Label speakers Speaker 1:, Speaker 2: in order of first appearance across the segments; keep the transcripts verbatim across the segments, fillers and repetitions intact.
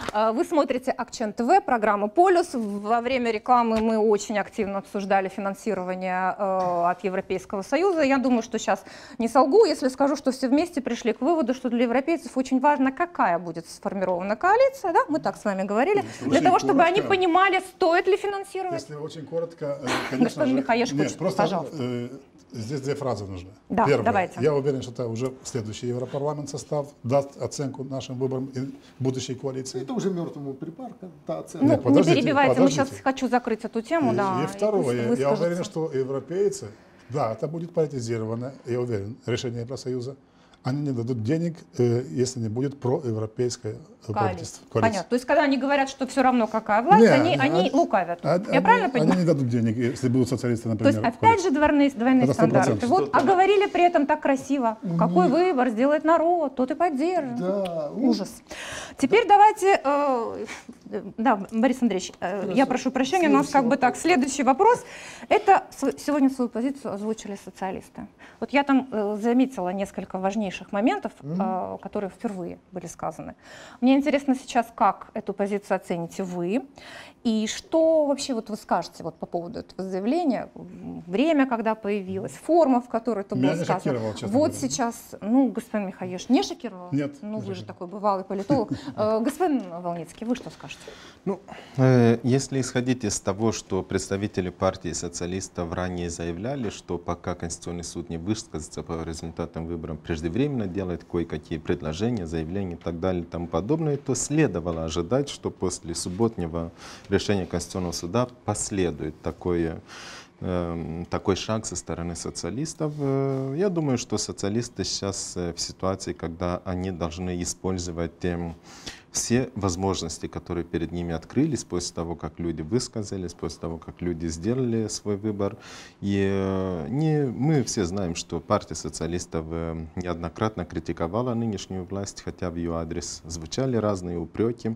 Speaker 1: Вы смотрите Акчен ТВ, программу «Полюс». Во время рекламы мы очень активно обсуждали финансирование от Европейского Союза. Я думаю, что сейчас не солгу, если скажу, что все вместе пришли к выводу, что для европейцев очень важно, какая будет сформирована коалиция. Да? Мы так с вами говорили. Если для того, чтобы коротко, они понимали, стоит ли финансировать.
Speaker 2: Если очень коротко, конечно
Speaker 1: Господин
Speaker 2: же...
Speaker 1: Михаеш,
Speaker 2: Нет, просто,
Speaker 1: пожалуйста.
Speaker 2: Э, здесь две фразы нужны.
Speaker 1: Да,
Speaker 2: Первое.
Speaker 1: Давайте.
Speaker 2: Я уверен, что это уже следующий Европарламент состав даст оценку нашим выборам и будущей коалиции.
Speaker 3: Это уже мертвому припарка.
Speaker 1: Ну, Нет, не перебивайте, подождите. Мы сейчас хочу закрыть эту тему.
Speaker 2: И,
Speaker 1: да,
Speaker 2: и второе, я уверен, что европейцы, да, это будет политизировано, я уверен, решение Евросоюза. Они не дадут денег, если не будет проевропейское правительство.
Speaker 1: Понятно. То есть, когда они говорят, что все равно какая власть, Нет, они, они, они лукавят.
Speaker 2: Они,
Speaker 1: Я правильно понимаю?
Speaker 2: Они не дадут денег, если будут социалисты, например.
Speaker 1: То есть, опять же, двойные, двойные стандарты. Вот, а говорили при этом так красиво. Какой Нет. выбор сделает народ, тот и поддержит. Да. Ужас. Теперь давайте... Э, да, Борис Андреевич, э, я прошу прощения, у нас как бы так. Следующий вопрос. Это сегодня свою позицию озвучили социалисты. Вот я там э, заметила несколько важнейших моментов, mm-hmm. э, которые впервые были сказаны. Мне интересно сейчас, как эту позицию оцените вы, и что вообще вот вы скажете вот по поводу этого заявления, время, когда появилось, форма, в которой это было сказано. Вот говоря. Сейчас, ну, господин Михаеш, не шокировал?
Speaker 2: Нет.
Speaker 1: Ну, вы же такой бывалый политолог. Господин Волницкий, вы что скажете?
Speaker 4: Ну, э, если исходить из того, что представители партии социалистов ранее заявляли, что пока Конституционный суд не высказался по результатам выборов, преждевременно делает кое-какие предложения, заявления и так далее и тому подобное, то следовало ожидать, что после субботнего решения Конституционного суда последует такое, э, такой шаг со стороны социалистов. Э, я думаю, что социалисты сейчас э, в ситуации, когда они должны использовать э, все возможности, которые перед ними открылись после того, как люди высказались, после того, как люди сделали свой выбор. И э, не, мы все знаем, что партия социалистов э, неоднократно критиковала нынешнюю власть, хотя в ее адрес звучали разные упреки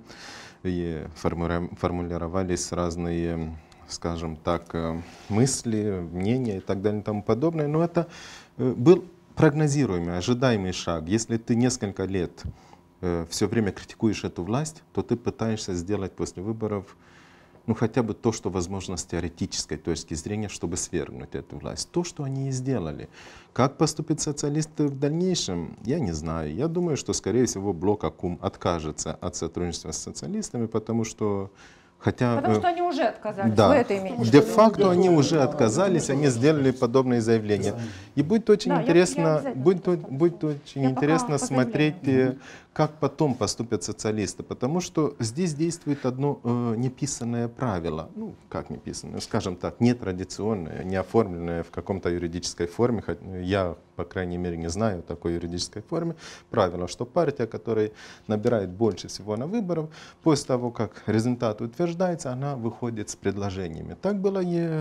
Speaker 4: и формулировались разные, скажем так, мысли, мнения и так далее и тому подобное. Но это был прогнозируемый, ожидаемый шаг. Если ты несколько лет все время критикуешь эту власть, то ты пытаешься сделать после выборов ну, хотя бы то, что возможно с теоретической точки зрения, чтобы свергнуть эту власть. То, что они и сделали. Как поступят социалисты в дальнейшем, я не знаю. Я думаю, что, скорее всего, блок АКУМ откажется от сотрудничества с социалистами, потому что... Хотя,
Speaker 1: Потому что они уже отказались.
Speaker 4: Да,
Speaker 1: Вы это имеете?
Speaker 4: де-факто они уже отказались, они сделали подобные заявления. И будет очень
Speaker 1: да,
Speaker 4: интересно,
Speaker 1: я, я
Speaker 4: будет, будет очень
Speaker 1: я
Speaker 4: интересно смотреть, как потом поступят социалисты, потому что здесь действует одно э, неписанное правило, ну как неписанное, скажем так, нетрадиционное, не оформленное в каком-то юридической форме, я, по крайней мере, не знаю такой юридической форме, правило, что партия, которая набирает больше всего на выборах, после того, как результат утверждается, она выходит с предложениями. Так было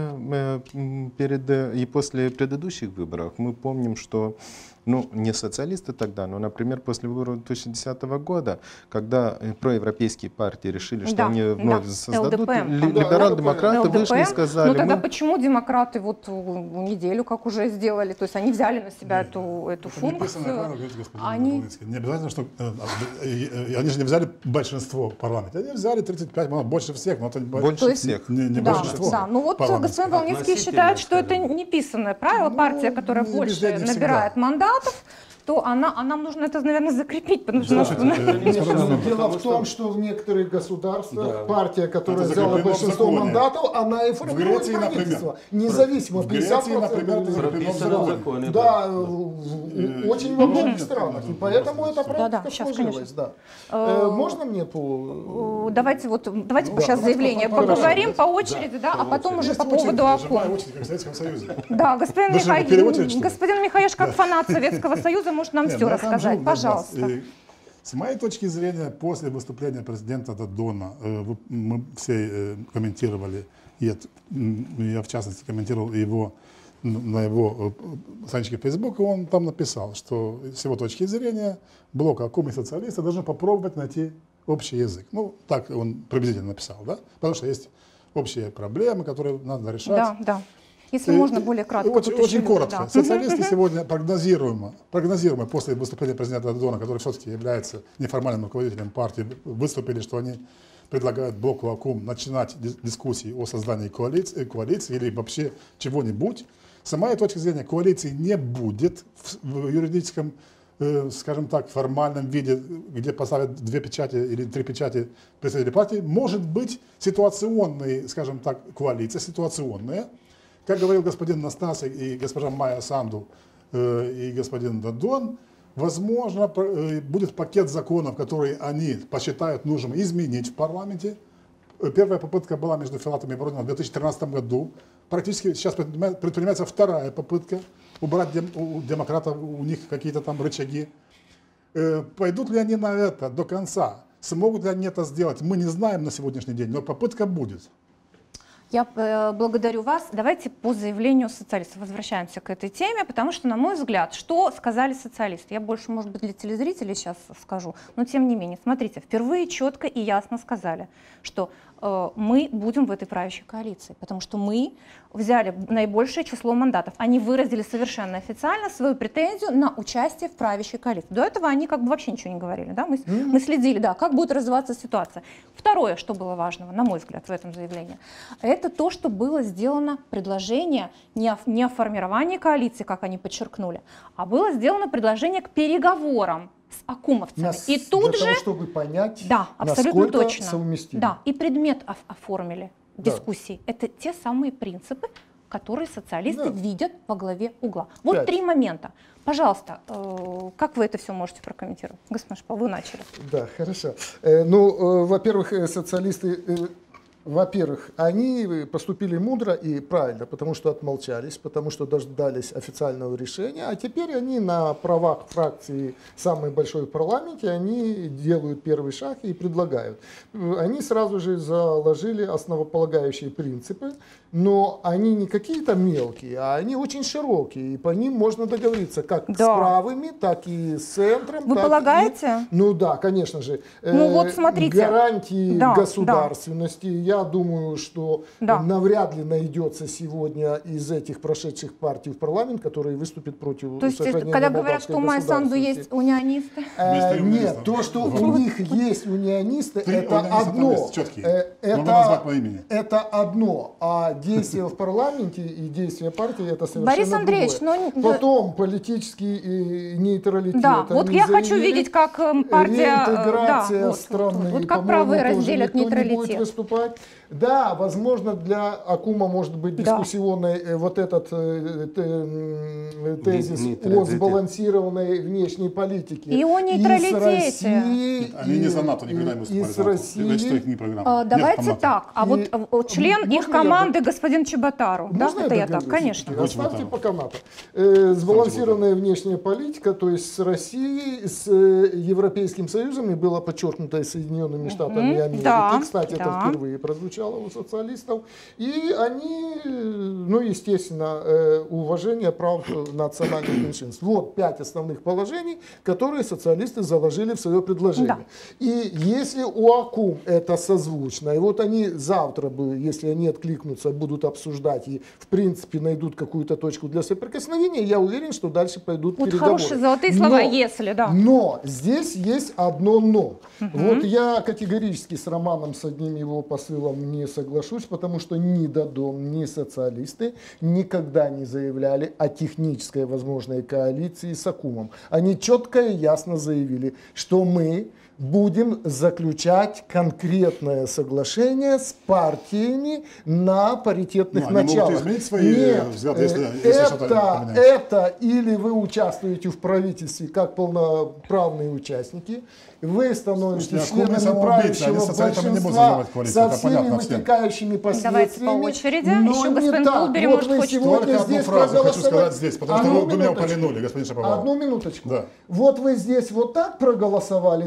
Speaker 4: и, перед, и после предыдущих выборов. Мы помним, что ну, не социалисты тогда, но, например, после выборов две тысячи десятого года, когда проевропейские партии решили, что
Speaker 1: да,
Speaker 4: они вновь
Speaker 1: да.
Speaker 4: создадут,
Speaker 1: ЛДП.
Speaker 4: либерал-демократы вышли и сказали...
Speaker 1: Ну, тогда
Speaker 4: мы...
Speaker 1: почему демократы вот неделю как уже сделали, то есть они взяли на себя Нет, эту, эту функцию?
Speaker 2: Правило, говорите,
Speaker 1: они...
Speaker 2: Не обязательно, что... Они же не взяли большинство в парламенте, они взяли тридцать пять, больше всех, но это
Speaker 4: больше
Speaker 1: есть,
Speaker 4: всех.
Speaker 2: Не, не
Speaker 1: да,
Speaker 2: большинство.
Speaker 1: Да, ну вот господин Волницкий считает, что это неписанное правило,
Speaker 2: ну,
Speaker 1: партия, которая больше набирает мандатов, то она, а нам нужно это, наверное, закрепить. Потому что
Speaker 3: дело в том, что в некоторых государствах да. партия, которая взяла большинство мандатов, она и формирует правительство. Независимо,
Speaker 2: в Греции, например, это
Speaker 3: запрещено в законе. Да, очень во многих странах. И поэтому эта практика сложилась. Можно мне по...
Speaker 1: Давайте вот давайте сейчас заявление поговорим по очереди, да, а потом уже по поводу АКУМ. Да, господин Михаеш, как фанат Советского Союза, может нам Нет, все рассказать, же, пожалуйста.
Speaker 2: С моей точки зрения, после выступления президента Додона, мы все комментировали, и я в частности комментировал его на его страничке Facebook, и он там написал, что с его точки зрения блок АКУМ и социалисты должны попробовать найти общий язык. Ну, так он приблизительно написал, да? Потому что есть общие проблемы, которые надо решать.
Speaker 1: Да, да. Если и, можно, более кратко.
Speaker 2: Очень, очень коротко. Да. Социалисты сегодня прогнозируемо, прогнозируемо после выступления президента Додона, который все-таки является неформальным руководителем партии, выступили, что они предлагают блоку АКУМ начинать дискуссии о создании коалиции, коалиции или вообще чего-нибудь. С моей точки зрения, коалиции не будет в, в юридическом, э, скажем так, формальном виде, где поставят две печати или три печати представителей партии. Может быть ситуационные, скажем так, коалиция, ситуационная. Как говорил господин Настасик и госпожа Майя Санду э, и господин Додон, возможно, э, будет пакет законов, которые они посчитают нужным изменить в парламенте. Первая попытка была между Филатовым и Ворониным в две тысячи тринадцатом году. Практически сейчас предпринимается вторая попытка убрать дем, у демократов, у них какие-то там рычаги. Э, пойдут ли они на это до конца? Смогут ли они это сделать? Мы не знаем на сегодняшний день, но попытка будет.
Speaker 1: Я э, благодарю вас. Давайте по заявлению социалистов возвращаемся к этой теме, потому что, на мой взгляд, что сказали социалисты? Я больше, может быть, для телезрителей сейчас скажу, но тем не менее, смотрите, впервые четко и ясно сказали, что э, мы будем в этой правящей коалиции, потому что мы взяли наибольшее число мандатов. Они выразили совершенно официально свою претензию на участие в правящей коалиции. До этого они как бы вообще ничего не говорили, да? мы, mm-hmm. мы следили, да, как будет развиваться ситуация. Второе, что было важного, на мой взгляд, в этом заявлении, это то, что было сделано предложение не о, не о формировании коалиции, как они подчеркнули, а было сделано предложение к переговорам с акумовцами.
Speaker 3: Нас,
Speaker 1: и тут
Speaker 3: для
Speaker 1: же,
Speaker 3: того, чтобы понять,
Speaker 1: да, абсолютно точно.
Speaker 3: Совместимо.
Speaker 1: Да, и предмет оформили дискуссий. Да. Это те самые принципы, которые социалисты да. видят во главе угла. Вот Пять. три момента. Пожалуйста, э, как вы это все можете прокомментировать? Господин Шпал, вы начали.
Speaker 3: Да, хорошо. Э, ну, э, во-первых, социалисты... Э, Во-первых, они поступили мудро и правильно, потому что отмолчались, потому что дождались официального решения, а теперь они на правах фракции самой большой в парламенте, они делают первый шаг и предлагают. Они сразу же заложили основополагающие принципы, но они не какие-то мелкие, а они очень широкие, и по ним можно договориться как да. с правыми, так и с центром.
Speaker 1: Вы
Speaker 3: так
Speaker 1: полагаете?
Speaker 3: И, ну да, конечно же.
Speaker 1: Ну э, вот смотрите.
Speaker 3: Гарантии
Speaker 1: да,
Speaker 3: государственности, да. Я думаю, что
Speaker 1: да.
Speaker 3: навряд ли найдется сегодня из этих прошедших партий в парламент, которые выступят против
Speaker 1: то есть, когда говорят, что у Майи Санду есть унионисты?
Speaker 3: Э, нет, то, что у них есть унионисты, это одно. Это одно. А действия в парламенте и действия партии это совершенно
Speaker 1: Борис Андреевич,
Speaker 3: другое. Но... Потом политический нейтралитет.
Speaker 1: Да, вот я хочу видеть, как партия...
Speaker 3: Реинтеграция
Speaker 1: да, вот,
Speaker 3: страны.
Speaker 1: Вот, вот, вот как правые разделят нейтралитет.
Speaker 3: Да, возможно, для Акума может быть дискуссионный да. вот этот э, тезис о сбалансированной внешней политике.
Speaker 1: И о нейтралитете.
Speaker 3: И с Россией,
Speaker 2: Они и, не за НАТО никогда не выступали.
Speaker 3: И с Россией.
Speaker 1: А, давайте Нет, так. А вот и, член их команды, я... господин Чеботару. Да, это я так, конечно.
Speaker 3: Оставьте пока НАТО. Э, сбалансированная внешняя политика, то есть с Россией, с Европейским Союзом, и было подчеркнуто и Соединенными Штатами mm-hmm. Америки.
Speaker 1: Да,
Speaker 3: Кстати,
Speaker 1: да.
Speaker 3: это впервые прозвучало у социалистов, и они, ну, естественно, уважение прав национальных меньшинств. Вот пять основных положений, которые социалисты заложили в свое предложение. Да. И если у АКУМ это созвучно, и вот они завтра бы, если они откликнутся, будут обсуждать и, в принципе, найдут какую-то точку для соприкосновения, я уверен, что дальше пойдут вот переговоры.
Speaker 1: Хорошие золотые слова, но, если, да.
Speaker 3: Но здесь есть одно но. Угу. Вот я категорически с Романом, с одним его посылом не соглашусь, потому что ни Додон, ни социалисты никогда не заявляли о технической возможной коалиции с Акумом. Они четко и ясно заявили, что мы будем заключать конкретное соглашение с партиями на паритетных ну, началах.
Speaker 2: Они могут изменить свои
Speaker 3: Нет,
Speaker 2: взгляды, если,
Speaker 3: если
Speaker 2: это,
Speaker 3: что-то это или вы участвуете в правительстве как полноправные участники, вы становитесь членами правящего большинства со всеми вытекающими последствиями.
Speaker 1: Давайте по очереди. Еще господин Кулбери,
Speaker 3: вот
Speaker 1: может, хочет...
Speaker 2: Только одну фразу хочу сказать здесь, потому что вы меня упомянули, господин Шаповалов.
Speaker 3: Одну минуточку. Да. Вот вы здесь вот так проголосовали, да, а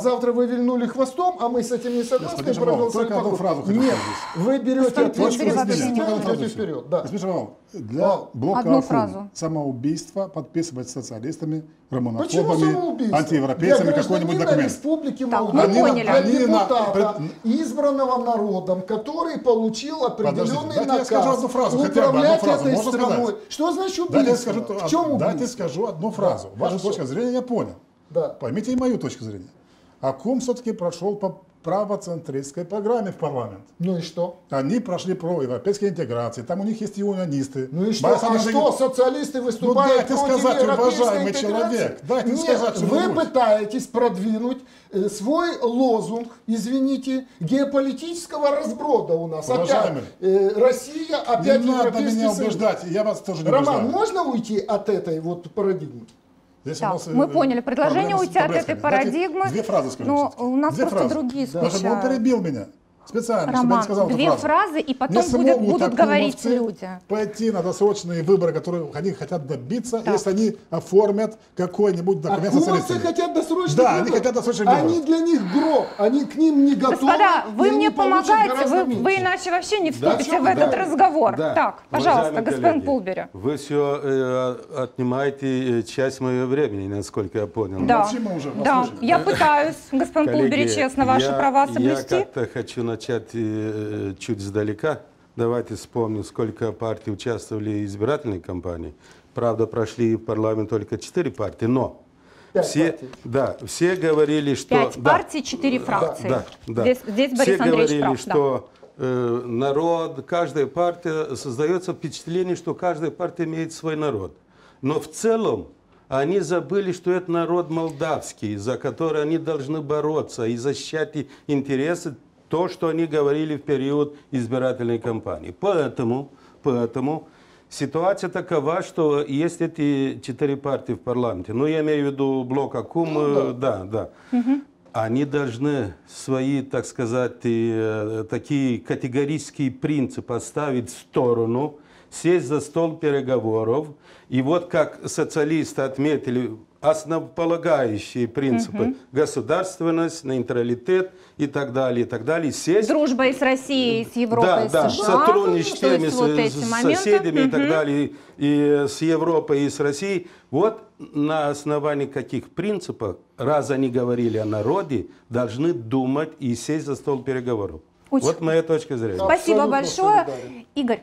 Speaker 3: завтра вы вильнули хвостом, а мы с этим не согласны.
Speaker 2: Господин Шамов, только одну фразу хочу
Speaker 3: Нет,
Speaker 2: сказать.
Speaker 3: вы берете
Speaker 1: ответственность
Speaker 3: идете вперед. Да.
Speaker 2: Господин Шамов, для блока
Speaker 1: Одну
Speaker 2: Ахун
Speaker 1: фразу.
Speaker 2: самоубийство подписывать с социалистами,
Speaker 3: Почему
Speaker 2: романофобами,
Speaker 3: самоубийство?
Speaker 2: антиевропейцами какой-нибудь документ.
Speaker 3: Республики
Speaker 1: Так,
Speaker 3: Молдова,
Speaker 1: мы поняли.
Speaker 3: для
Speaker 2: Они на-
Speaker 3: депутата,
Speaker 2: пред-
Speaker 3: избранного народом, который получил определенный
Speaker 2: Подождите, дайте я
Speaker 3: наказ
Speaker 2: скажу одну фразу, хотя бы одну
Speaker 3: управлять
Speaker 2: фразу.
Speaker 3: этой
Speaker 2: Можно
Speaker 3: страной.
Speaker 2: сказать?
Speaker 3: Что значит убийство?
Speaker 2: Дайте я скажу,
Speaker 3: В чем убийство?
Speaker 2: дайте скажу одну фразу.
Speaker 3: Да,
Speaker 2: Ваша
Speaker 3: хорошо.
Speaker 2: точка зрения я понял.
Speaker 3: Да.
Speaker 2: Поймите и мою точку зрения. Акум все-таки прошел по правоцентристской программе в парламент.
Speaker 3: Ну и что?
Speaker 2: Они прошли про европейские интеграции, там у них есть юнонисты.
Speaker 3: Ну и что?
Speaker 2: Борис
Speaker 3: А
Speaker 2: Андреевич-
Speaker 3: что, социалисты
Speaker 2: Ну
Speaker 3: выступают
Speaker 2: дайте
Speaker 3: против
Speaker 2: сказать,
Speaker 3: европейской
Speaker 2: уважаемый
Speaker 3: интеграции?
Speaker 2: человек, дайте
Speaker 3: Нет,
Speaker 2: сказать
Speaker 3: вы
Speaker 2: что-нибудь.
Speaker 3: пытаетесь продвинуть э, свой лозунг, извините, геополитического разброда у нас.
Speaker 2: Уважаемый,
Speaker 3: опять э, Россия, опять
Speaker 2: Не надо
Speaker 3: Европейский
Speaker 2: меня
Speaker 3: Союз.
Speaker 2: убеждать, я вас тоже не
Speaker 3: Роман,
Speaker 2: убеждаю.
Speaker 3: можно уйти от этой вот парадигмы?
Speaker 2: Здесь у
Speaker 1: Так,
Speaker 2: нас,
Speaker 1: мы
Speaker 2: э,
Speaker 1: поняли. Предложение
Speaker 2: проблемы с
Speaker 1: уйти от этой
Speaker 2: таблетками.
Speaker 1: парадигмы.
Speaker 2: Дайте две фразы скажу.
Speaker 1: Но
Speaker 2: всё-таки.
Speaker 1: у нас
Speaker 2: Две
Speaker 1: просто
Speaker 2: фразы.
Speaker 1: другие
Speaker 2: Потому что он
Speaker 1: скучают.
Speaker 2: перебил меня. Специально, чтобы я
Speaker 1: Роман,
Speaker 2: не сказал эту
Speaker 1: две
Speaker 2: фразу.
Speaker 1: фразы, и потом
Speaker 2: Не
Speaker 1: будет-
Speaker 2: смогут
Speaker 1: будут говорить
Speaker 2: акумовцы
Speaker 1: люди.
Speaker 2: пойти на досрочные выборы, которые они хотят добиться,
Speaker 1: Так.
Speaker 2: если они оформят какой-нибудь документ
Speaker 3: Акумовцы
Speaker 2: социалистами.
Speaker 3: хотят досрочных
Speaker 2: Да,
Speaker 3: выборов.
Speaker 2: они хотят досрочных выборов.
Speaker 3: Они для них гроб, они к ним не готовы.
Speaker 1: Господа,
Speaker 3: и
Speaker 1: вы
Speaker 3: они
Speaker 1: мне
Speaker 3: получат
Speaker 1: помогаете,
Speaker 3: гораздо
Speaker 1: вы,
Speaker 3: меньше.
Speaker 1: вы иначе вообще не
Speaker 3: Да,
Speaker 1: вступите
Speaker 3: чё
Speaker 1: в
Speaker 3: вы
Speaker 1: этот
Speaker 3: говорите?
Speaker 1: разговор.
Speaker 5: Да.
Speaker 1: Так, пожалуйста,
Speaker 5: Уважаемые
Speaker 1: господин
Speaker 5: коллеги,
Speaker 1: Пулбери.
Speaker 5: Вы все э, отнимаете э, часть моего времени, насколько я понял.
Speaker 1: Да,
Speaker 2: Молчим мы уже,
Speaker 1: да,
Speaker 2: послушали.
Speaker 1: я пытаюсь, господин
Speaker 5: Коллеги,
Speaker 1: Пулбери, честно, ваши
Speaker 5: я-
Speaker 1: права
Speaker 5: Я
Speaker 1: соблюсти.
Speaker 5: как-то хочу начать э, чуть сдалека. Давайте вспомним, сколько партий участвовали в избирательной кампании. Правда, прошли в парламент только четыре партии, но
Speaker 3: Пять
Speaker 5: все,
Speaker 3: партий.
Speaker 5: да, все говорили, что...
Speaker 1: Пять
Speaker 5: да,
Speaker 1: партий, четыре фракции.
Speaker 5: Да, да.
Speaker 1: Здесь, здесь
Speaker 5: Все
Speaker 1: Борис Андреевич
Speaker 5: говорили,
Speaker 1: прав.
Speaker 5: что э, народ, каждая партия, создается впечатление, что каждая партия имеет свой народ. Но в целом они забыли, что это народ молдавский, за который они должны бороться и защищать и интересы, то, что они говорили в период избирательной кампании. Поэтому, поэтому ситуация такова, что есть эти четыре партии в парламенте. Ну, я имею в виду блок Акум,
Speaker 3: Ну,
Speaker 5: да, да. да. Они должны свои, так сказать, э, такие категорические принципы оставить в сторону, сесть за стол переговоров. И вот как социалисты отметили, основополагающие принципы: государственность, нейтралитет и так далее, и так далее. Сесть,
Speaker 1: Дружба и с Россией, и с Европой,
Speaker 5: да,
Speaker 1: и с
Speaker 5: да,
Speaker 1: США.
Speaker 5: сотрудничать
Speaker 1: То есть
Speaker 5: с,
Speaker 1: вот
Speaker 5: с
Speaker 1: эти моменты.
Speaker 5: соседями и так
Speaker 1: Мгм.
Speaker 5: далее, и с Европой, и с Россией. Вот на основании каких принципов, раз они говорили о народе, должны думать и сесть за стол переговоров.
Speaker 1: Очень
Speaker 5: Вот моя точка зрения.
Speaker 1: Спасибо
Speaker 3: Абсолютно
Speaker 1: большое.
Speaker 3: солидарен.
Speaker 1: Игорь,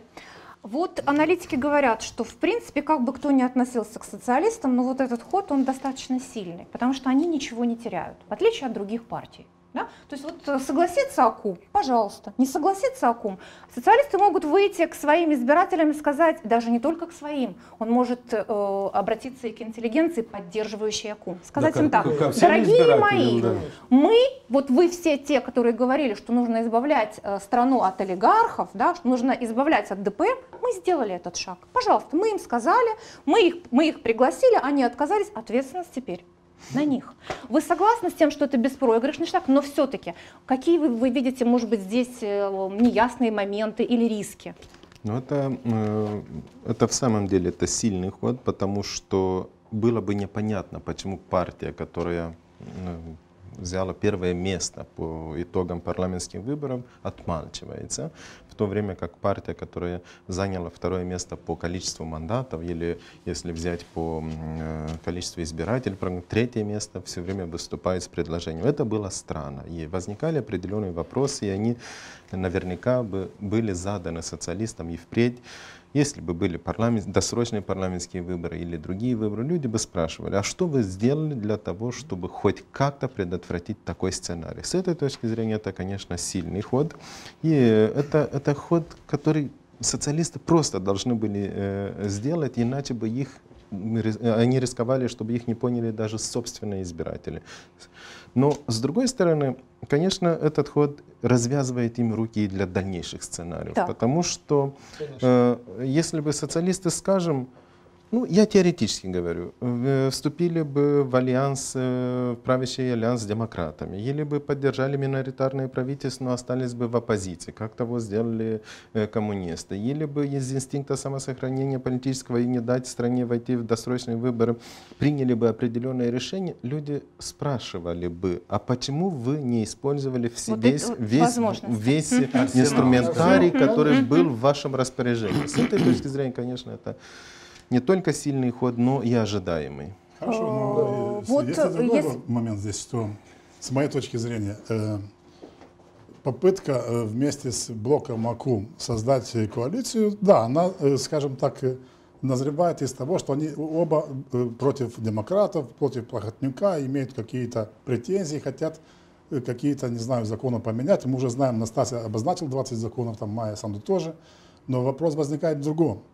Speaker 1: вот аналитики говорят, что в принципе, как бы кто ни относился к социалистам, но вот этот ход, он достаточно сильный, потому что они ничего не теряют, в отличие от других партий. Да? То есть вот э, согласится Акум, пожалуйста, не согласится Акум. Социалисты могут выйти к своим избирателям и сказать, даже не только к своим, он может э, обратиться и к интеллигенции, поддерживающей Акум. Сказать
Speaker 5: Да,
Speaker 1: им
Speaker 5: ко-
Speaker 1: так,
Speaker 5: ко всем
Speaker 1: дорогие
Speaker 5: избирателям,
Speaker 1: мои,
Speaker 5: да.
Speaker 1: мы, вот вы все те, которые говорили, что нужно избавлять э, страну от олигархов, да, что нужно избавлять от ДПМ, мы сделали этот шаг. Пожалуйста, мы им сказали, мы их, мы их пригласили, они отказались, ответственность теперь на них. Вы согласны с тем, что это беспроигрышный шаг, но все-таки какие вы, вы видите, может быть, здесь э, неясные моменты или риски?
Speaker 4: Ну, это, э, это в самом деле это сильный ход, потому что было бы непонятно, почему партия, которая э, взяла первое место по итогам парламентских выборов, отмалчивается, в то время как партия, которая заняла второе место по количеству мандатов, или если взять по э, количеству избирателей, третье место, все время выступает с предложением. Это было странно. И возникали определенные вопросы, и они наверняка бы были заданы социалистам и впредь. Если бы были парламент, досрочные парламентские выборы или другие выборы, люди бы спрашивали, а что вы сделали для того, чтобы хоть как-то предотвратить такой сценарий? С этой точки зрения это, конечно, сильный ход. И это, это ход, который социалисты просто должны были э, сделать, иначе бы их, они рисковали, чтобы их не поняли даже собственные избиратели. Но, с другой стороны, конечно, этот ход развязывает им руки и для дальнейших сценариев.
Speaker 1: Так.
Speaker 4: Потому что, э, если бы социалисты, скажем, Ну, я теоретически говорю. Вступили бы в альянс, в правящий альянс с демократами, или бы поддержали миноритарное правительство, но остались бы в оппозиции, как того сделали коммунисты, или бы из инстинкта самосохранения политического и не дать стране войти в досрочные выборы, приняли бы определенные решения, люди спрашивали бы, а почему вы не использовали все, вот весь, весь, весь инструментарий, который был в вашем распоряжении? С этой точки зрения, конечно, это не только сильный ход, но и ожидаемый.
Speaker 2: Хорошо, но вот есть другой есть... момент здесь, что с моей точки зрения э, попытка э, вместе с блоком АКУ создать коалицию, да, она, э, скажем так, э, назревает из того, что они оба э, против демократов, против Плохотнюка, имеют какие-то претензии, хотят э, какие-то, не знаю, законы поменять. Мы уже знаем, Настасья обозначил двадцать законов, там Майя Санду тоже, но вопрос возникает в другом.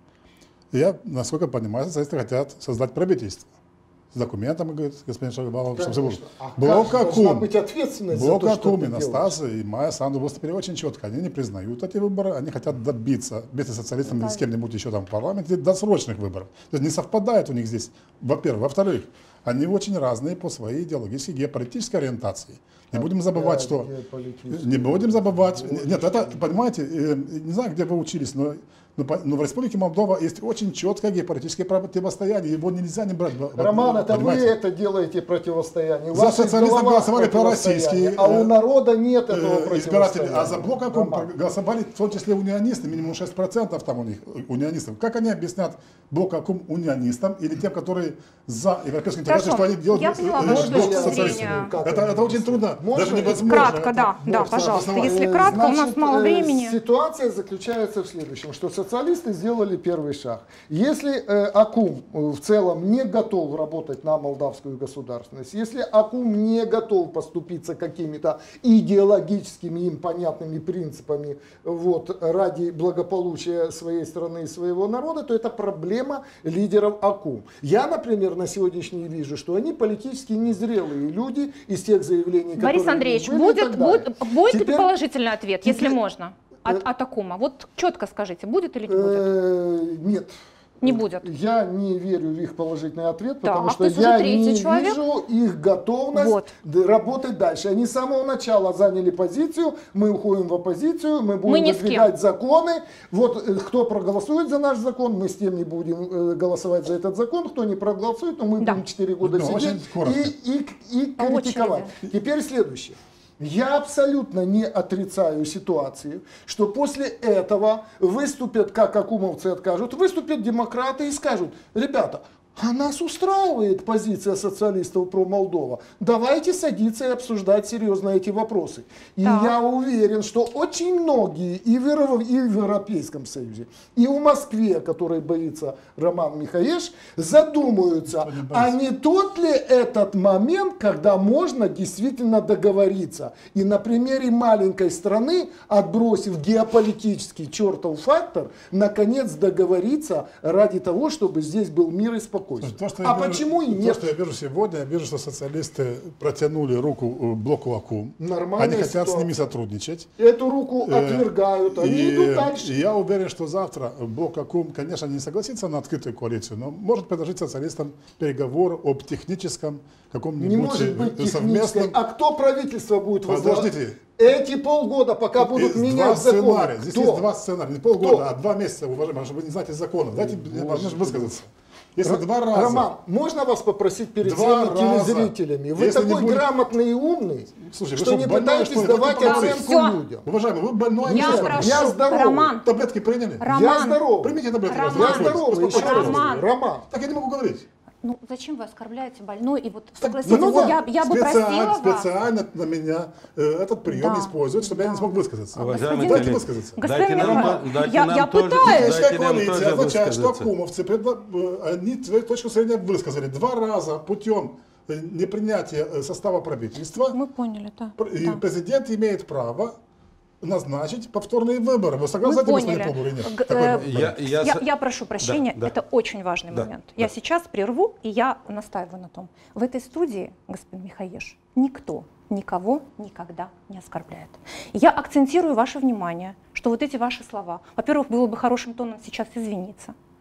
Speaker 2: Я, насколько понимаю, социалисты хотят создать правительство. С документами, говорит господин Шагалбалов.
Speaker 3: А
Speaker 2: Блок АКУМ,
Speaker 3: быть ответственность
Speaker 2: Блок
Speaker 3: за то, что
Speaker 2: АКУМ, Настасья и Майя Санду выступили очень четко. Они не признают эти выборы, они хотят добиться вместе с социалистами или с кем-нибудь еще там в парламенте досрочных выборов. То есть не совпадает у них здесь, во-первых. Во-вторых, они очень разные по своей идеологической, геополитической ориентации. Не будем забывать, что... Не будем забывать... Нет, это, понимаете, не знаю, где вы учились, но... Но в Республике Молдова есть очень четкое геополитическое противостояние, его нельзя не брать.
Speaker 3: Роман, это понимаете? Вы это делаете противостояние.
Speaker 2: За социалистов голосовали пророссийские.
Speaker 3: А у народа нет этого
Speaker 2: избиратели. А за блок АКУМ голосовали в том числе унионисты, минимум шесть процентов там у них унионистов. Как они объяснят блок АКУМ унионистам или тем, которые за европейскую интеграцию, что они делают
Speaker 1: я поняла,
Speaker 2: блок социалистов? Это, это очень трудно,
Speaker 3: Можно?
Speaker 2: даже невозможно.
Speaker 1: Кратко, да, да, пожалуйста. Если кратко,
Speaker 3: Значит,
Speaker 1: у нас мало времени.
Speaker 3: Ситуация заключается в следующем, что социалисты сделали первый шаг. Если э, АКУМ в целом не готов работать на молдавскую государственность, если АКУМ не готов поступиться какими-то идеологическими им понятными принципами вот, ради благополучия своей страны и своего народа, то это проблема лидеров АКУМ. Я, например, на сегодняшний день вижу, что они политически незрелые люди из тех заявлений, которые...
Speaker 1: Борис Андреевич,
Speaker 3: были,
Speaker 1: будет, будет, будет
Speaker 3: теперь,
Speaker 1: положительный ответ,
Speaker 3: теперь,
Speaker 1: если можно? От, от АКУМа. Вот четко скажите, будет или не будет?
Speaker 3: Нет.
Speaker 1: Не будет.
Speaker 3: Я не верю в их положительный ответ, потому
Speaker 1: так,
Speaker 3: что я не
Speaker 1: человек?
Speaker 3: вижу их готовность вот. работать дальше. Они с самого начала заняли позицию, мы уходим в оппозицию, мы будем мы выдвигать законы. Вот кто проголосует за наш закон, мы с тем не будем голосовать за этот закон. Кто не проголосует, то мы да. будем четыре года ну, сидеть и, и, и критиковать. Теперь следующее. Я абсолютно не отрицаю ситуации, что после этого выступят, как акумовцы откажут, выступят демократы и скажут: ребята, а нас устраивает позиция социалистов про Молдова. Давайте садиться и обсуждать серьезно эти вопросы. И да. я уверен, что очень многие и в, и в Европейском Союзе, и в Москве, которой боится Роман Михаеш, задумаются, а не тот ли этот момент, когда можно действительно договориться. И на примере маленькой страны, отбросив геополитический чертов фактор, наконец договориться ради того, чтобы здесь был мир и спокойствие. То, что а вижу, почему и нет?
Speaker 2: То, что я вижу сегодня, я вижу, что социалисты протянули руку блоку АКУМ.
Speaker 3: Нормальная
Speaker 2: Они хотят
Speaker 3: ситуация.
Speaker 2: с ними сотрудничать.
Speaker 3: Эту руку отвергают, они и, идут дальше.
Speaker 2: И я уверен, что завтра блок АКУМ, конечно, не согласится на открытую коалицию, но может предложить социалистам переговоры об техническом каком-нибудь
Speaker 3: не может быть
Speaker 2: совместном...
Speaker 3: А кто правительство будет возглавлять?
Speaker 2: Подождите.
Speaker 3: Эти полгода, пока будут
Speaker 2: есть
Speaker 3: менять законы.
Speaker 2: Здесь
Speaker 3: Кто?
Speaker 2: есть два сценария. Не полгода,
Speaker 3: Кто?
Speaker 2: а два месяца, уважаемые, чтобы вы не знаете закона. Дайте мне высказаться. Если
Speaker 3: Р-
Speaker 2: два раза...
Speaker 3: Роман, можно вас попросить перед
Speaker 2: Два
Speaker 3: всеми телезрителями? Вы
Speaker 2: Если
Speaker 3: такой
Speaker 2: будет...
Speaker 3: грамотный и умный,
Speaker 2: Слушай,
Speaker 3: что не
Speaker 2: больной,
Speaker 3: пытаетесь
Speaker 2: что
Speaker 3: давать оценку
Speaker 1: Все.
Speaker 3: людям.
Speaker 2: Уважаемый, вы больной?
Speaker 1: Я
Speaker 2: Нет,
Speaker 1: прошу,
Speaker 3: я здоровый.
Speaker 1: Роман.
Speaker 2: Таблетки приняли?
Speaker 1: Роман.
Speaker 3: Я здоровый.
Speaker 2: Примите таблетки.
Speaker 1: Роман.
Speaker 3: Я здоровый. Еще раз
Speaker 1: Роман.
Speaker 3: говорю. Роман.
Speaker 2: Так я не могу говорить.
Speaker 1: Ну, зачем вы оскорбляете больной? И вот согласитесь,
Speaker 2: Ну, да.
Speaker 1: я, я бы
Speaker 2: специально,
Speaker 1: просила вас.
Speaker 2: специально на меня э, этот прием
Speaker 1: Да.
Speaker 2: используют, чтобы
Speaker 1: Да.
Speaker 2: я не смог высказаться.
Speaker 5: Уважаемый
Speaker 2: Дайте
Speaker 5: коллеги,
Speaker 2: высказаться.
Speaker 5: Дайте
Speaker 1: Господин
Speaker 5: нам,
Speaker 1: Роман,
Speaker 5: дайте
Speaker 1: я-
Speaker 5: нам
Speaker 1: я
Speaker 5: тоже,
Speaker 1: пытаюсь.
Speaker 2: Политическая
Speaker 5: дайте нам
Speaker 2: коалиция
Speaker 5: тоже
Speaker 2: означает, что
Speaker 5: высказаться.
Speaker 2: акумовцы предла- они свою точку зрения высказали два раза путем непринятия состава правительства.
Speaker 1: Мы поняли, да.
Speaker 2: И
Speaker 1: да.
Speaker 2: президент имеет право назначить повторные выборы. Вы
Speaker 1: Мы
Speaker 2: согласны,
Speaker 1: поняли.
Speaker 2: или нет?
Speaker 1: Г-
Speaker 2: Такой
Speaker 1: э,
Speaker 2: вопрос.
Speaker 5: Я- я
Speaker 1: Я,
Speaker 5: с-
Speaker 1: я прошу прощения,
Speaker 5: Да, да.
Speaker 1: это очень важный
Speaker 5: Да,
Speaker 1: момент.
Speaker 5: да.
Speaker 1: Я сейчас прерву, и я настаиваю на том. В этой студии, господин Михаеш, никто никого никогда не оскорбляет. Я акцентирую ваше внимание, что вот эти ваши слова, во-первых, было бы хорошим тоном сейчас извиниться.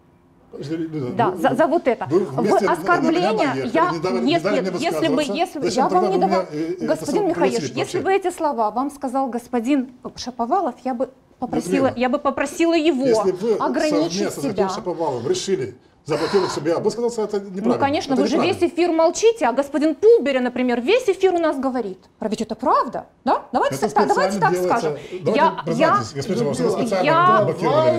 Speaker 1: Да, за, за вот это. В оскорбление, я, если, если бы, если бы, я вам не давала, господин Михаил, если бы эти слова вам сказал господин Шаповалов, я бы попросила, я бы попросила его
Speaker 2: если вы
Speaker 1: ограничить себя.
Speaker 2: С Шаповаловым решили заблокировать себя, вы сказали, что это неправильно.
Speaker 1: Ну, конечно,
Speaker 2: это
Speaker 1: вы же весь эфир молчите, а господин Пулбери, например, весь эфир у нас говорит. А ведь это правда, да? Давайте,
Speaker 2: это
Speaker 1: так, давайте так скажем. Я, я, я,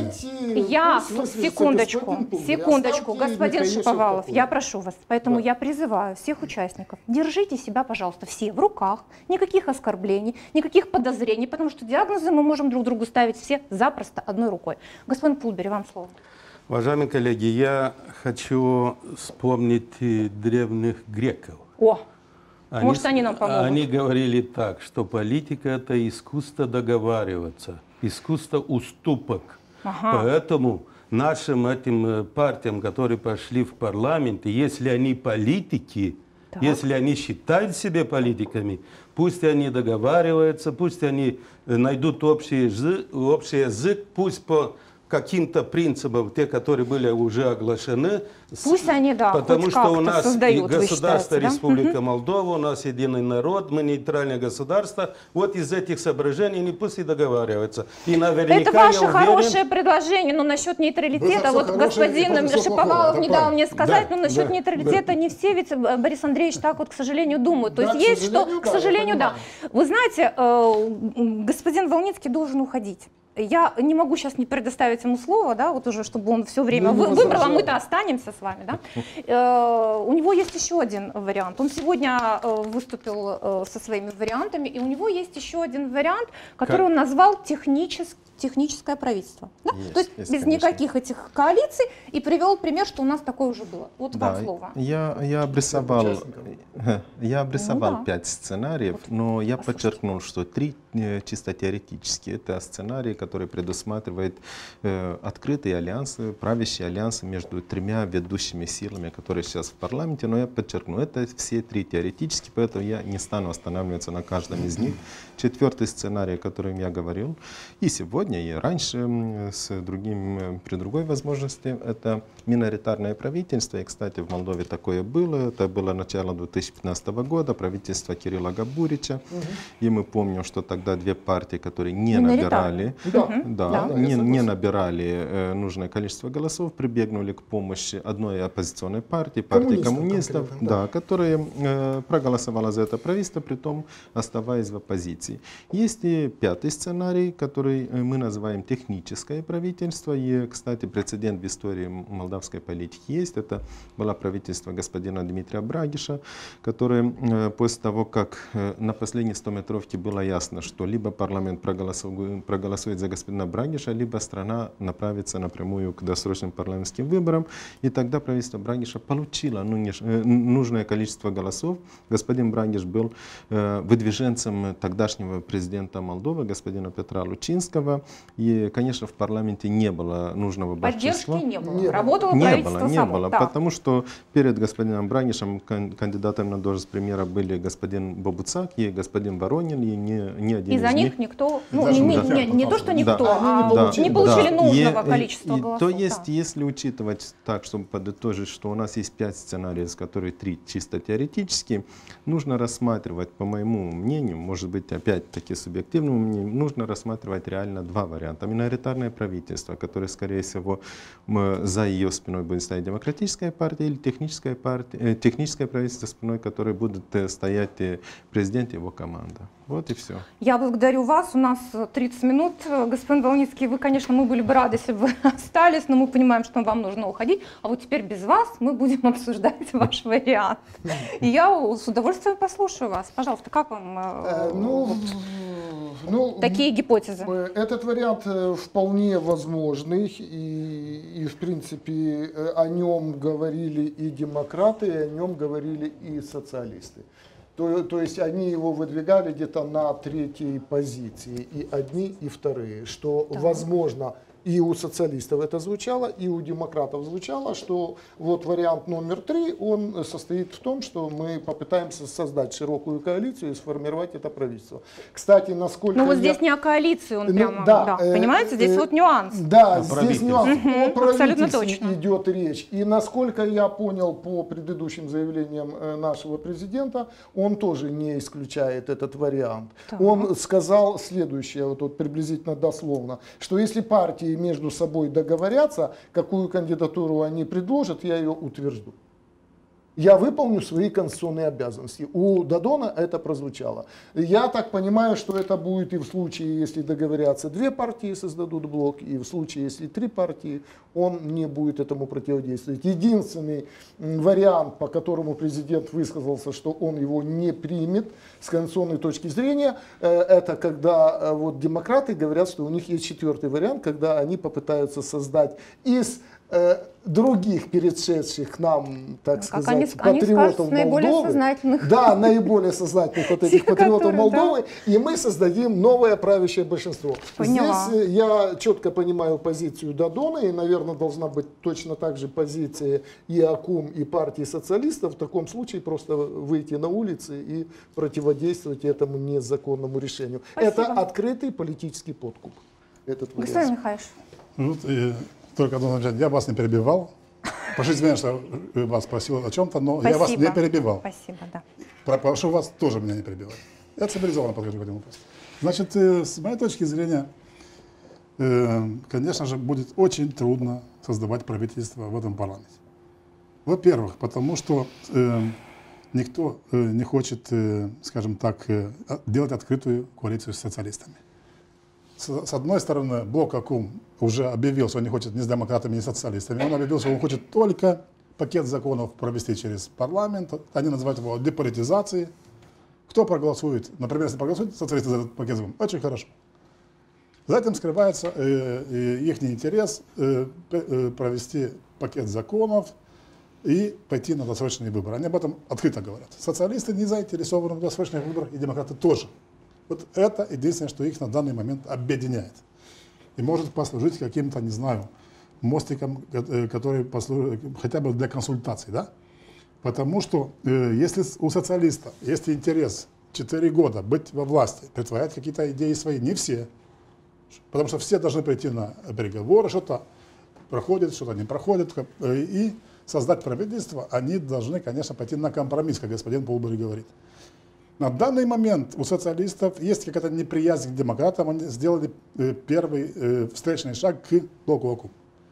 Speaker 1: я, секундочку, секундочку, господин Шаповалов, я прошу вас, поэтому да. я призываю всех участников, держите себя, пожалуйста, все в руках, никаких оскорблений, никаких подозрений, потому что диагнозы мы можем друг другу ставить все запросто одной рукой. Господин Пулбери, вам слово.
Speaker 5: Уважаемые коллеги, я хочу вспомнить древних греков.
Speaker 1: О,
Speaker 5: они,
Speaker 1: может, они нам помогут.
Speaker 5: Они говорили так, что политика – это искусство договариваться, искусство уступок. Ага. Поэтому нашим этим партиям, которые пошли в парламент, если они политики, так. если они считают себя политиками, пусть они договариваются, пусть они найдут общий язык, общий язык пусть по каким-то принципам, те, которые были уже оглашены.
Speaker 1: Пусть они, да,
Speaker 5: потому что у нас
Speaker 1: создают,
Speaker 5: государство
Speaker 1: считаете,
Speaker 5: Республика
Speaker 1: да?
Speaker 5: Молдова, у нас единый народ, мы нейтральное государство. Вот из этих соображений они пусть и договариваются. И наверняка,
Speaker 1: это ваше
Speaker 5: я уверен,
Speaker 1: хорошее предложение, но насчет нейтралитета, вот господин Шаповалов не дал мне сказать, да, но насчет да, нейтралитета да. не все, ведь Борис Андреевич так вот, к сожалению, думают. То да, есть есть что, да, к сожалению, да. Вы знаете, господин Волницкий должен уходить. Я не могу сейчас не предоставить ему слово, да, вот уже, чтобы он все время вы, выбрал, а мы-то останемся с вами, да. Э, у него есть еще один вариант. Он сегодня э, выступил э, со своими вариантами, и у него есть еще один вариант, который как? он назвал технически. техническое правительство. Да?
Speaker 4: Есть,
Speaker 1: То есть,
Speaker 4: есть
Speaker 1: без
Speaker 4: конечно.
Speaker 1: никаких этих коалиций, и привел пример, что у нас такое уже было. Вот да, вам слово.
Speaker 4: Я, я обрисовал, я обрисовал ну, да. пять сценариев, вот, но я послушайте. подчеркнул, что три чисто теоретически. Это сценарий, который предусматривает э, открытые альянсы, правящие альянсы между тремя ведущими силами, которые сейчас в парламенте. Но я подчеркну, это все три теоретически, поэтому я не стану останавливаться на каждом из них. Четвертый сценарий, о котором я говорил, и сегодня, и раньше, с другим, при другой возможности, это миноритарное правительство. И, кстати, в Молдове такое было. Это было начало две тысячи пятнадцатого года, правительство Кирилла Габурича. Угу. И мы помним, что тогда две партии, которые не набирали, да, да, да, не, не набирали э, нужное количество голосов, прибегнули к помощи одной оппозиционной партии, партии коммунистов, да, да, которая э, проголосовала за это правительство, при том оставаясь в оппозиции. Есть и пятый сценарий, который мы называем техническое правительство. И, кстати, прецедент в истории молдавской политики есть. Это было правительство господина Дмитрия Брагиша, которое э, после того, как э, на последней стометровке было ясно, что либо парламент проголосует, проголосует за господина Брагиша, либо страна направится напрямую к досрочным парламентским выборам. И тогда правительство Брагиша получило ну, не, э, нужное количество голосов. Господин Брагиш был э, выдвиженцем тогдашнего президента Молдовы, господина Петра Лучинского. И, конечно, в парламенте не было нужного большинства.
Speaker 1: Поддержки не было. Работало
Speaker 4: не
Speaker 1: правительство
Speaker 4: было, не
Speaker 1: само.
Speaker 4: было,
Speaker 1: Да.
Speaker 4: Потому что перед господином Брагишем кандидатами на должность премьера были господин Бобуцак и господин Воронин, и ни, ни один
Speaker 1: из, из
Speaker 4: них...
Speaker 1: них никто, ну, не, не, не, не то, что никто, да. а да. не получили да. нужного и, количества и, голосов.
Speaker 4: То есть,
Speaker 1: да.
Speaker 4: если учитывать так, чтобы подытожить, что у нас есть пять сценариев, из которых три чисто теоретические, нужно рассматривать, по моему мнению, может быть, опять-таки субъективному мнению, нужно рассматривать реально два варианта. Миноритарное правительство, которое, скорее всего, за ее спиной будет стоять демократическая партия, или техническая партия, техническое правительство, спиной которой будет стоять президент и его команда. Вот и все.
Speaker 1: Я благодарю вас. У нас тридцать минут. Господин Волницкий, вы, конечно, мы были бы рады, если бы вы остались, но мы понимаем, что вам нужно уходить. А вот теперь без вас мы будем обсуждать ваш вариант. И я с удовольствием послушаю вас. Пожалуйста, как вам э,
Speaker 3: ну,
Speaker 1: вот,
Speaker 3: ну,
Speaker 1: такие гипотезы?
Speaker 3: Этот вариант вполне возможный. И, и, в принципе, о нем говорили и демократы, и о нем говорили и социалисты. То, то есть они его выдвигали где-то на третьей позиции, и одни, и вторые, что, да. возможно, И у социалистов это звучало, и у демократов звучало, что вот вариант номер три, он состоит в том, что мы попытаемся создать широкую коалицию и сформировать это правительство. Кстати, насколько...
Speaker 1: Ну вот
Speaker 3: я...
Speaker 1: здесь не о коалиции он
Speaker 3: ну,
Speaker 1: прямо...
Speaker 3: да,
Speaker 1: Да,
Speaker 3: э,
Speaker 1: понимаете, здесь
Speaker 3: э,
Speaker 1: вот нюанс.
Speaker 3: Да,
Speaker 5: О
Speaker 3: здесь нюанс.
Speaker 1: Угу,
Speaker 3: О
Speaker 1: абсолютно
Speaker 3: правительстве
Speaker 1: точно.
Speaker 3: идет речь. И насколько я понял по предыдущим заявлениям э, нашего президента, он тоже не исключает этот вариант.
Speaker 1: Так.
Speaker 3: Он сказал следующее, вот, вот приблизительно дословно, что если партии между собой договорятся, какую кандидатуру они предложат, я ее утвержду. Я выполню свои конституционные обязанности. У Додона это прозвучало. Я так понимаю, что это будет и в случае, если договорятся две партии, создадут блок, и в случае, если три партии, он не будет этому противодействовать. Единственный вариант, по которому президент высказался, что он его не примет с конституционной точки зрения, это когда вот демократы говорят, что у них есть четвертый вариант, когда они попытаются создать из других перешедших к нам, так
Speaker 1: как
Speaker 3: сказать,
Speaker 1: они,
Speaker 3: патриотов
Speaker 1: они
Speaker 3: Молдовы.
Speaker 1: Наиболее сознательных.
Speaker 3: Да, наиболее сознательных вот этих
Speaker 1: Те,
Speaker 3: патриотов
Speaker 1: которые,
Speaker 3: Молдовы.
Speaker 1: да.
Speaker 3: И мы создадим новое правящее большинство.
Speaker 1: Поняла.
Speaker 3: Здесь я четко понимаю позицию Додона, и, наверное, должна быть точно так же позиция и АКУМ, и партии социалистов. В таком случае просто выйти на улицы и противодействовать этому незаконному решению.
Speaker 1: Спасибо.
Speaker 3: Это открытый политический подкуп. Этот
Speaker 1: Господин
Speaker 3: вариант.
Speaker 1: Михайлович.
Speaker 2: Вот, э, только одно замечание. Я вас не перебивал. Прошу извинения, что вас спросил о чем-то, но
Speaker 1: Спасибо.
Speaker 2: я вас не перебивал.
Speaker 1: Спасибо, да.
Speaker 2: Прошу вас тоже меня не перебивать. Я цивилизованно подхожу к этому вопросу. Значит, э, с моей точки зрения, э, конечно же, будет очень трудно создавать правительство в этом парламенте. Во-первых, потому что э, никто э, не хочет, э, скажем так, э, делать открытую коалицию с социалистами. С, с одной стороны, блок АКУМ уже объявил, что он не хочет ни с демократами, ни с социалистами. Он объявил, что он хочет только пакет законов провести через парламент. Они называют его деполитизацией. Кто проголосует? Например, если проголосуют социалисты за этот пакет законов, очень хорошо. За этим скрывается э, э, их интерес э, э, провести пакет законов и пойти на досрочные выборы. Они об этом открыто говорят. Социалисты не заинтересованы в досрочных выборах, и демократы тоже. Вот это единственное, что их на данный момент объединяет. И может послужить каким-то, не знаю, мостиком, который послужит хотя бы для консультаций, да? Потому что э, если у социалистов есть интерес четыре года быть во власти, притворять какие-то идеи свои, не все, потому что все должны прийти на переговоры, что-то проходит, что-то не проходит, э, и создать правительство, они должны, конечно, пойти на компромисс, как господин Пулбери говорит. На данный момент у социалистов есть какая-то неприязнь к демократам, они сделали э, первый э, встречный шаг к блоку АКУМ.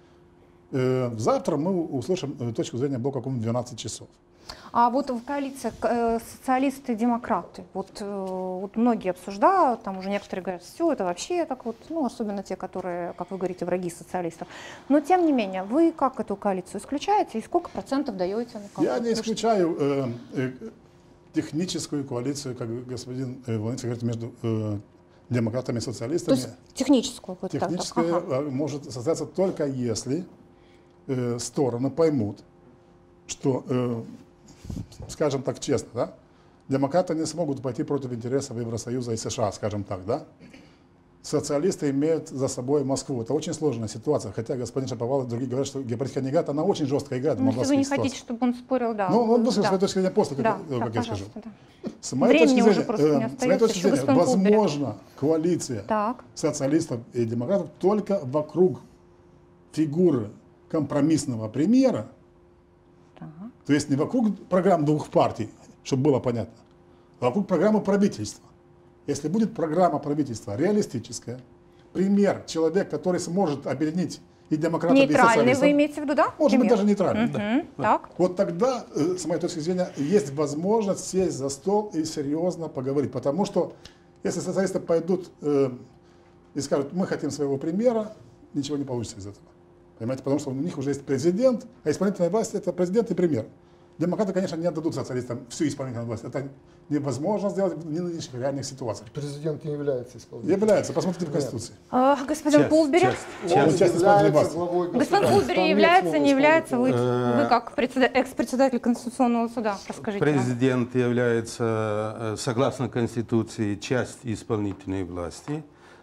Speaker 2: Э, завтра мы услышим э, точку зрения блока АКУМ в двенадцать часов.
Speaker 1: А вот в коалиции э, социалисты и демократы, вот, э, вот многие обсуждают, там уже некоторые говорят, все, это вообще так вот, ну, особенно те, которые, как вы говорите, враги социалистов. Но тем не менее, вы как эту коалицию исключаете и сколько процентов даете на кого?
Speaker 2: Я не исключаю э, э, техническую коалицию, как господин э, Владимир говорит, между э, демократами и социалистами.
Speaker 1: То есть техническую? Вот
Speaker 2: Техническая
Speaker 1: так, ага.
Speaker 2: может состояться только если э, стороны поймут, что, э, скажем так честно, да, демократы не смогут пойти против интересов Евросоюза и США, скажем так, да. Социалисты имеют за собой Москву. Это очень сложная ситуация, хотя господин Шаповал и другие говорят, что геополитическая не играет, она очень жестко играет в
Speaker 1: Ну, если вы
Speaker 2: молдавской
Speaker 1: не
Speaker 2: ситуации.
Speaker 1: хотите, чтобы он спорил, да.
Speaker 2: Ну, он вышел
Speaker 1: да.
Speaker 2: с своей точки зрения после, как,
Speaker 1: да,
Speaker 2: как
Speaker 1: да,
Speaker 2: я скажу.
Speaker 1: да.
Speaker 2: С моей
Speaker 1: Времени
Speaker 2: точки
Speaker 1: уже
Speaker 2: зрения,
Speaker 1: просто не
Speaker 2: э, с моей
Speaker 1: остается.
Speaker 2: точки
Speaker 1: Еще
Speaker 2: зрения
Speaker 1: господин Пулбери.
Speaker 2: возможно коалиция
Speaker 1: Так.
Speaker 2: социалистов и демократов только вокруг фигуры компромиссного премьера,
Speaker 1: Так.
Speaker 2: то есть не вокруг программ двух партий, чтобы было понятно, а вокруг программы правительства. Если будет программа правительства реалистическая, премьер, человек, который сможет объединить и демократов, и
Speaker 1: Нейтральный
Speaker 2: социалистов,
Speaker 1: вы имеете в виду, да?
Speaker 2: может быть
Speaker 1: Пример?
Speaker 2: даже нейтральный,
Speaker 1: Мгм.
Speaker 2: да.
Speaker 1: Так.
Speaker 2: Вот тогда, э, с моей точки зрения, есть возможность сесть за стол и серьезно поговорить. Потому что если социалисты пойдут э, и скажут, мы хотим своего премьера, ничего не получится из этого. Понимаете, потому что у них уже есть президент, а исполнительная власть – это президент и премьер. Демократы, конечно, не отдадут социалистам всю исполнительную власть. Это невозможно сделать в нынешних реальных ситуациях.
Speaker 3: Президент не является исполнителем.
Speaker 2: Является, посмотрите в Конституции.
Speaker 1: А, господин
Speaker 5: Часть,
Speaker 1: Пулбери.
Speaker 5: часть,
Speaker 3: Он
Speaker 5: часть.
Speaker 2: часть исполнительной
Speaker 3: является
Speaker 2: власти.
Speaker 3: главой
Speaker 1: Господин
Speaker 3: государства.
Speaker 1: Пулбери
Speaker 3: Там нет
Speaker 1: является,
Speaker 3: слова
Speaker 1: не является, вы,
Speaker 3: исполнителя.
Speaker 1: вы как председатель- экс-председатель Конституционного суда, расскажите нам.
Speaker 5: Президент является, э, согласно Конституции, часть исполнительной власти,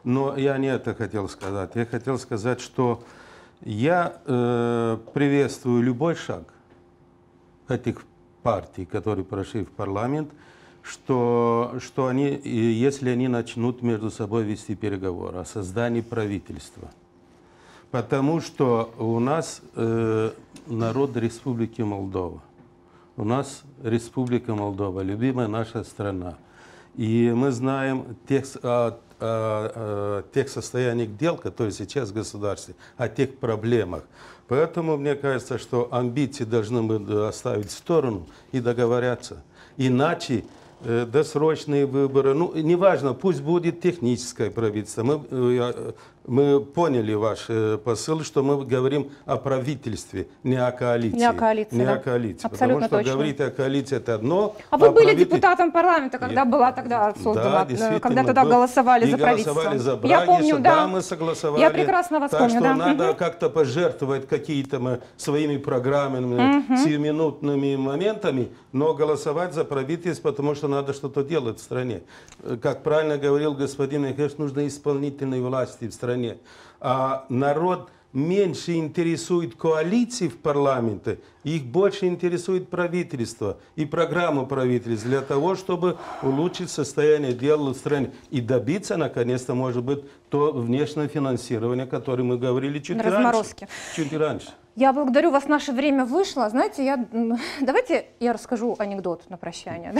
Speaker 5: Но я не это хотел сказать. Я хотел сказать, что я э, приветствую любой шаг этих партий, которые прошли в парламент, что, что они, если они начнут между собой вести переговоры о создании правительства. Потому что у нас э, народ Республики Молдова. У нас Республика Молдова, любимая наша страна. И мы знаем тех, о, о, о тех состояниях дел, которые сейчас в государстве, о тех проблемах. Поэтому мне кажется, что амбиции должны мы оставить в сторону и договорятся. Иначе э, досрочные выборы, ну, неважно, пусть будет техническое правительство. Мы, э, мы поняли ваш э, посыл, что мы говорим о правительстве, не о коалиции.
Speaker 1: Не о коалиции,
Speaker 5: не
Speaker 1: да.
Speaker 5: о коалиции.
Speaker 1: Абсолютно
Speaker 5: Потому что
Speaker 1: точно.
Speaker 5: говорить о коалиции — это одно.
Speaker 1: А вы были
Speaker 5: правитель...
Speaker 1: депутатом парламента, когда была тогда создана,
Speaker 5: да,
Speaker 1: когда тогда
Speaker 5: был.
Speaker 1: голосовали
Speaker 5: и
Speaker 1: за правительство.
Speaker 5: голосовали за
Speaker 1: Я
Speaker 5: Брагиса,
Speaker 1: помню, да.
Speaker 5: да, мы согласовали.
Speaker 1: Я прекрасно вас
Speaker 5: так
Speaker 1: помню,
Speaker 5: что
Speaker 1: да.
Speaker 5: надо
Speaker 1: Угу.
Speaker 5: как-то пожертвовать какие-то мы своими программами,
Speaker 1: угу.
Speaker 5: сиюминутными моментами, но голосовать за правительство, потому что надо что-то делать в стране. Как правильно говорил господин Михайлович, нужно исполнительной власти в стране. А народ меньше интересует коалиции в парламенте, их больше интересует правительство и программа правительства для того, чтобы улучшить состояние дел в стране и добиться, наконец-то, может быть, то внешнее финансирование, о котором мы говорили чуть раньше. Чуть раньше.
Speaker 1: Я благодарю вас, наше время вышло. Знаете, я... давайте я расскажу анекдот на прощание.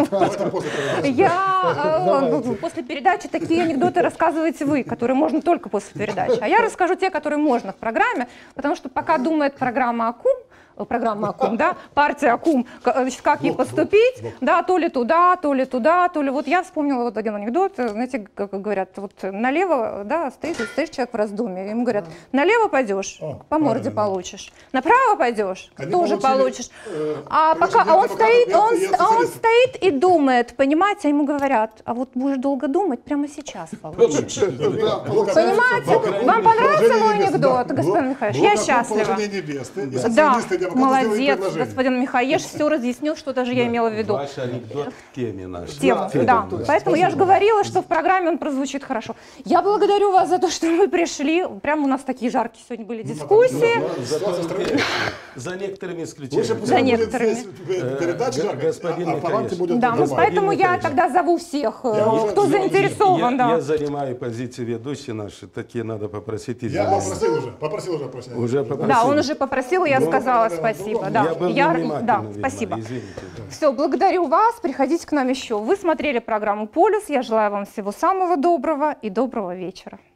Speaker 1: Я после передачи такие анекдоты рассказываете вы, которые можно только после передачи. А я расскажу те, которые можно в программе, потому что пока думает программа АКУМ, программа АКУМ, да, партия АКУМ, значит, как ей поступить, да, то ли туда, то ли туда, то ли... Вот я вспомнила вот один анекдот, знаете, как говорят, вот налево, да, стоит, стоишь человек в раздумье, ему говорят, налево пойдешь, по морде получишь, направо пойдешь, тоже получишь. А пока а он стоит, он, он стоит и думает, понимаете, а ему говорят, а вот будешь долго думать, прямо сейчас получишь. Понимаете? Вам понравился мой анекдот, господин Михайлович? Я счастлива. Да. Молодец, господин Михаиш, все разъяснил, что даже я имела в виду.
Speaker 5: Ваш анекдот в теме нашей.
Speaker 1: Тему, да. Поэтому я же говорила, что в программе он прозвучит хорошо. Я благодарю вас за то, что вы пришли. Прям у нас такие жаркие сегодня были дискуссии.
Speaker 5: За некоторыми исключениями.
Speaker 1: За некоторыми.
Speaker 5: Господин Михаиш.
Speaker 1: Да, поэтому я тогда зову всех, кто заинтересован.
Speaker 5: Я занимаю позиции ведущей наши, такие надо попросить.
Speaker 2: Я попросил уже, попросил уже прощения.
Speaker 5: Уже попросил.
Speaker 1: Да, он уже попросил, я сказала спасибо. Да,
Speaker 5: я был
Speaker 1: я,
Speaker 5: невнимательный,
Speaker 1: да,
Speaker 5: видно,
Speaker 1: спасибо.
Speaker 5: извините.
Speaker 1: Все, благодарю вас, приходите к нам еще. Вы смотрели программу «Полюс», я желаю вам всего самого доброго и доброго вечера.